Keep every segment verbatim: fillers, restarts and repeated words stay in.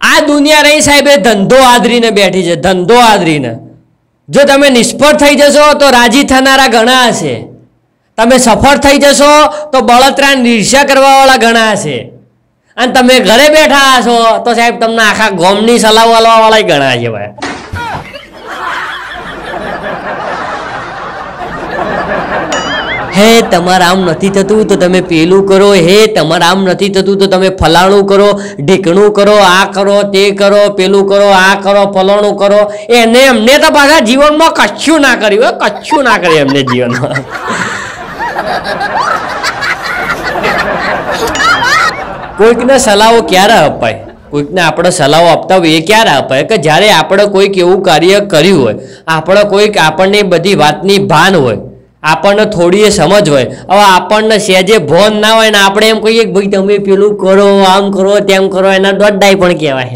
આ દુનિયા રહી સાહેબ એ ધંધો આદરીને બેઠી છે, ધંધો આદરીને. જો તમે નિષ્ફળ થઈ જશો તો રાજી થનારા ઘણા હશે, તમે સફળ થઈ જશો તો બળતરા ઈર્ષ્યા કરવાવાળા ઘણા હશે, અને તમે ઘરે બેઠા હશો તો સાહેબ તમને આખા ગોમની સલાહ વાળવા ઘણા છે ભાઈ. હે તમારે આમ નથી થતું તો તમે પેલું કરો, હે તમારે આમ નથી થતું તો તમે ફલાણું કરો, ઢીકણું કરો, આ કરો, તે કરો, પેલું કરો, આ કરો, ફલાણું કરો. એને એમને તો પાછા જીવનમાં કશું ના કર્યું, કશું ના કર્યું એમને જીવનમાં. કોઈકને સલાહો ક્યારે અપાય, કોઈકને આપણે સલાહો આપતા હોય એ ક્યારે અપાય કે જ્યારે આપણે કોઈક એવું કાર્ય કર્યું હોય, આપણે કોઈક આપણને બધી વાતની ભાન હોય, આપણને થોડી સમજ હોય. હવે આપણને સહેજે ભોન ના હોય ને આપણે એમ કહીએ કે ભાઈ તમે પેલું કરો, આમ કરો, તેમ કરો, એના દોઢાઈ પણ કહેવાય.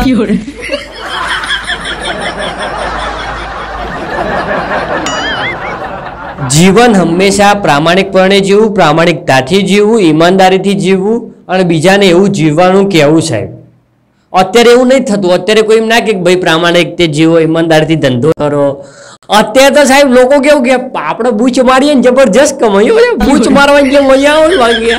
જીવન હંમેશા પ્રામાણિકપણે જીવવું, પ્રામાણિકતાથી જીવવું, ઈમાનદારીથી જીવવું અને બીજાને એવું જીવવાનું કહેવું સાહેબ. અત્યારે એવું નહીં થતું. અત્યારે કોઈ એમ ના કે ભાઈ પ્રામાણિક તે જીવો, ઈમાનદારીથી ધંધો કરો. અત્યારે તો સાહેબ લોકો કેવું કે આપણે બૂચ મારીએ ને જબરજસ્ત કમાઈએ, બૂચ મારવાની જે મજા આવે વાગે.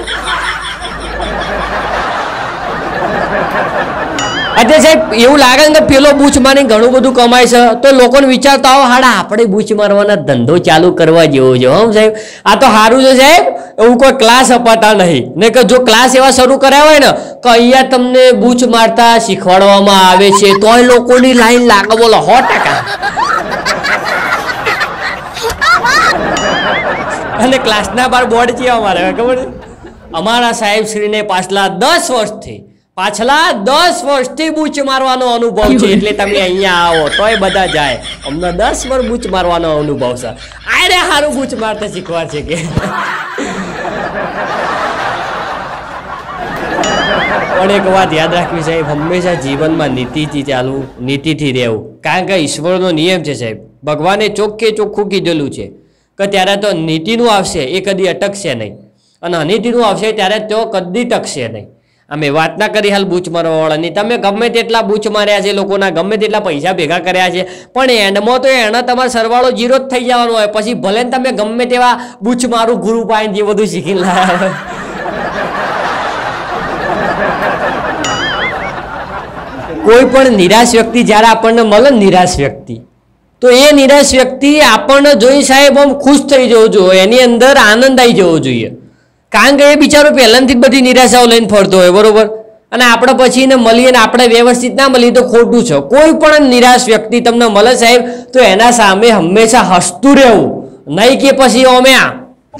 અત્યારે સાહેબ એવું લાગે ને કે પેલો બૂચ મારીને ઘણું બધું કમાય છે તો લોકોને વિચારતા આવો હાડા આપણે બૂચ મારવાના ધંધો ચાલુ કરવા જેવો છે. હમ સાહેબ આ તો સારું છે સાહેબ, એવું કોઈ ક્લાસ અપાતા નહીં ને કે જો ક્લાસ એવા શરૂ કર્યા હોય ને કે અહીંયા તમને બૂચ મારતા શીખવાડવામાં આવે છે તોય લોકોની લાઈન લાગે બોલો સો ટકા. અને ક્લાસના બાર બોર્ડ છે અમારે ખબર છે, અમારા સાહેબ શ્રીને પાછલા દસ વર્ષથી પાછલા દસ વર્ષથી બૂચ મારવાનો અનુભવ છે, એટલે તમે અહીંયા આવો તોય બધા જાય. અમને દસ વર્ષ બૂચ મારવાનો અનુભવ છે. અરે સારું બૂચ મારતા શીખવા છે કે. પણ એક વાત યાદ રાખવી સાહેબ, હંમેશા જીવનમાં નીતિથી ચાલવું, નીતિથી રહેવું, કારણ કે ઈશ્વરનો નિયમ છે સાહેબ. ભગવાને ચોખ્ખે ચોખ્ખું કીધેલું છે કે ત્યારે તો નીતિનું આવશે એ કદી અટકશે નહીં, અને અનીતિનું આવશે ત્યારે તો કદી ટકશે નહીં. અમે વાત ના કરી હાલ બૂચ મારવાવાળાની, તમે ગમે તેટલા બૂચ માર્યા છે લોકોના, ગમે તેટલા પૈસા ભેગા કર્યા છે, પણ એન્ડમાં તો એને તમારો સરવાળો જીરો જ થઈ જવાનો હોય. પછી ભલે ને તમે ગમે તેવા બૂચ મારું ગુરુ પાઈને જે બધું શીખી લાયા હોય. કોઈ પણ નિરાશ વ્યક્તિ જ્યારે આપણને મળે નિરાશ વ્યક્તિ, તો એ નિરાશ વ્યક્તિ આપણને જોઈ સાહેબ આમ ખુશ થઈ જવું જોઈએ, એની અંદર આનંદ આવી જવો જોઈએ. કારણ કે એ બિચારો પહેલાંથી જ બધી નિરાશાઓ લઈને ફરતો હોય બરોબર, અને આપણે પછી એને મળીએ ને આપણે વ્યવસ્થિત ના મળીએ તો ખોટું છે. કોઈ પણ નિરાશ વ્યક્તિ તમને મળે સાહેબ તો એના સામે હંમેશા હસતું રહેવું, નહીં કે પછી અમે આ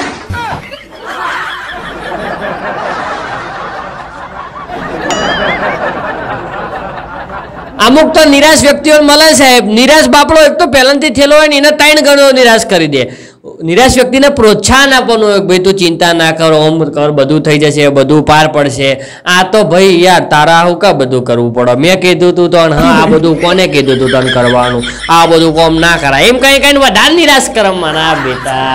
અમુક તો નિરાશ વ્યક્તિઓ મળે સાહેબ, નિરાશ બાપડો એક તો પહેલાંથી થયેલો હોય ને એને ત્રણ ગણો નિરાશ કરી દે. નિરાશ વ્યક્તિને પ્રોત્સાહન આપવાનું હોય ભાઈ તું ચિંતા ના કરો, ઓમ કર, બધું થઈ જશે, બધું પાર પડશે. આ તો ભાઈ યાર તારા આવું કા બધું કરવું પડે, મેં કીધું તું તો હા આ બધું કોને કીધું તું તને કરવાનું, આ બધું કોમ ના કરાય, એમ કઈ કઈ વધારે નિરાશ કરવામાં ના બેટા.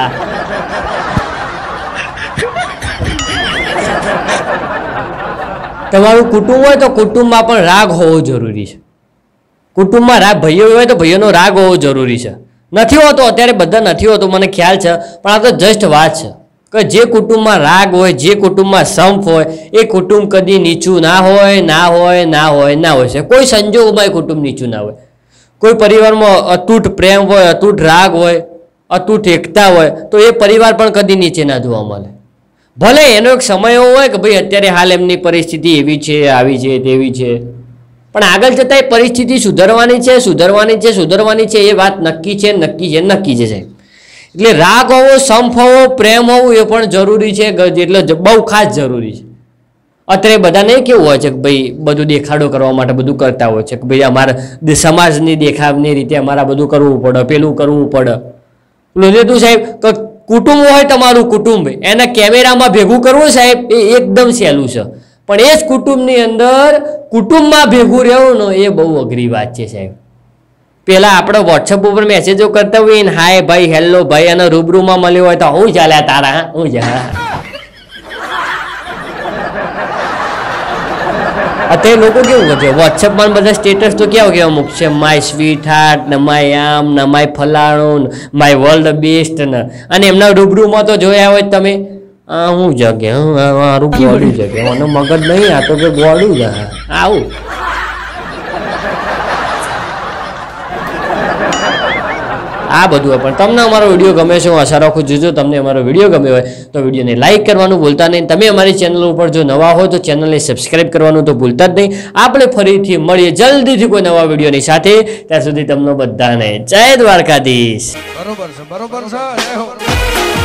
તમારું કુટુંબ હોય તો કુટુંબમાં પણ રાગ હોવો જરૂરી છે. કુટુંબમાં રાગ ભાઈઓ હોય તો ભાઈઓનો રાગ હોવો જરૂરી છે. નથી હોતો, અત્યારે બધા નથી હોતો મને ખ્યાલ છે, પણ આ તો જસ્ટ વાત છે કે જે કુટુંબમાં રાગ હોય, જે કુટુંબમાં સંપ હોય એ કુટુંબ કદી નીચું ના હોય, ના હોય, ના હોય, ના હોય છે. કોઈ સંજોગોમાં એ કુટુંબ નીચું ના હોય. કોઈ પરિવારમાં અતૂટ પ્રેમ હોય, અતૂટ રાગ હોય, અતૂટ એકતા હોય તો એ પરિવાર પણ કદી નીચે ના જોવા મળે. ભલે એનો એક સમય એવો હોય કે ભાઈ અત્યારે હાલ એમની પરિસ્થિતિ એવી છે, આવી છે, તેવી છે, પણ આગળ જતાં એ પરિસ્થિતિ સુધરવાની છે, સુધરવાની છે, સુધરવાની છે, એ વાત નક્કી છે, નક્કી છે, નક્કી છે સાહેબ. એટલે રાગ હોવો, સંપ હોવો, પ્રેમ હોવું એ પણ જરૂરી છે, એટલે બહુ ખાસ જરૂરી છે. અત્યારે બધાને કેવું હોય છે કે ભાઈ બધું દેખાડો કરવા માટે બધું કરતા હોય છે કે ભાઈ અમારા સમાજની દેખાવની રીતે અમારા બધું કરવું પડે, પેલું કરવું પડે. તું સાહેબ કુટુંબ હોય તમારું કુટુંબ, એને કેમેરામાં ભેગું કરવું સાહેબ એ એકદમ સહેલું છે, પણ એ જ કુટુંબની અંદર કુટુંબમાં ભેગું રહેવું ને એ બહુ અઘરી વાત છે સાહેબ. પેલા આપણે વોટ્સઅપ ઉપર મેસેજો કરતા હોય ને હાય ભાઈ, હેલો ભાઈ, અને રૂબરૂમાં મળ્યો હોય તો હું ચાલ્યા તારા, હું જા અત્યારે લોકો કેવું કરે છે વોટ્સએપમાં બધા સ્ટેટસ તો કેવા કેવા મૂકશે માય સ્વીટ હાર્ટ ને માય આમ ને માય ફલાણું માય વર્લ્ડ બેસ્ટ ને અને એમના રૂબરૂમાં તો જોયા હોય તમે આ હું જગે મારું ગોડું જગે મને મગજ નહીં આ તો કે ગોડું જ આવું આ બધું હોય પણ તમને અમારો વિડીયો ગમે છે હું આશા રાખું છું જો તમને અમારો વિડીયો ગમ્યો હોય તો વિડીયોને લાઇક કરવાનું ભૂલતા નહીં તમે અમારી ચેનલ ઉપર જો નવા હોય તો ચેનલને સબસ્ક્રાઇબ કરવાનું તો ભૂલતા જ નહીં આપણે ફરીથી મળીએ જલ્દીથી કોઈ નવા વિડીયોની સાથે ત્યાં સુધી તમને બધાને જય દ્વારકાધીશ બરોબર છે બરોબર છે જય હો